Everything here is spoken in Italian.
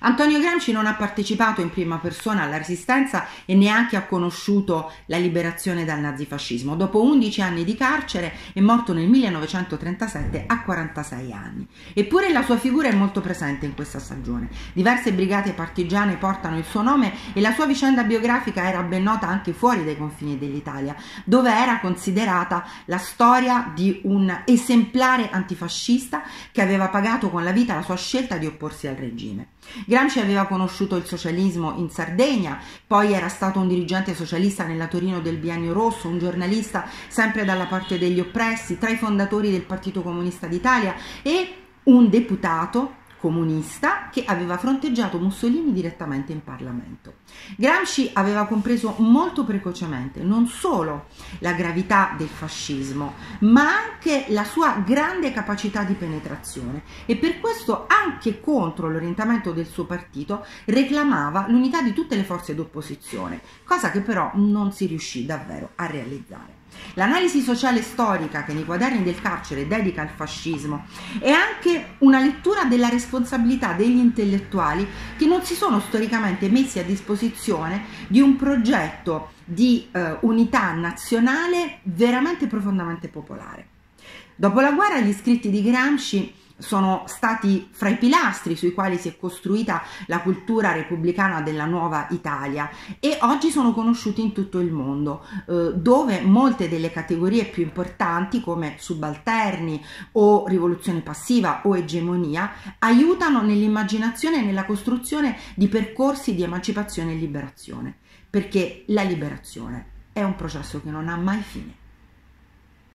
Antonio Gramsci non ha partecipato in prima persona alla resistenza e neanche ha conosciuto la liberazione dal nazifascismo. Dopo 11 anni di carcere è morto nel 1937 a 46 anni. Eppure la sua figura è molto presente in questa stagione. Diverse brigate partigiane portano il suo nome e la sua vicenda biografica era ben nota anche fuori dai confini dell'Italia, dove era considerata la storia di un esemplare antifascista che aveva pagato con la vita la sua scelta di opporsi al regime. Gramsci aveva conosciuto il socialismo in Sardegna, poi era stato un dirigente socialista nella Torino del Biennio Rosso, un giornalista sempre dalla parte degli oppressi, tra i fondatori del Partito Comunista d'Italia e un deputato comunista che aveva fronteggiato Mussolini direttamente in Parlamento. Gramsci aveva compreso molto precocemente non solo la gravità del fascismo, ma anche la sua grande capacità di penetrazione e per questo, anche contro l'orientamento del suo partito, reclamava l'unità di tutte le forze d'opposizione, cosa che però non si riuscì davvero a realizzare. L'analisi sociale storica che nei quaderni del carcere dedica al fascismo è anche una lettura della responsabilità degli intellettuali che non si sono storicamente messi a disposizione di un progetto di unità nazionale veramente profondamente popolare. Dopo la guerra gli scritti di Gramsci sono stati fra i pilastri sui quali si è costruita la cultura repubblicana della nuova Italia e oggi sono conosciuti in tutto il mondo, dove molte delle categorie più importanti come subalterni o rivoluzione passiva o egemonia aiutano nell'immaginazione e nella costruzione di percorsi di emancipazione e liberazione, perché la liberazione è un processo che non ha mai fine.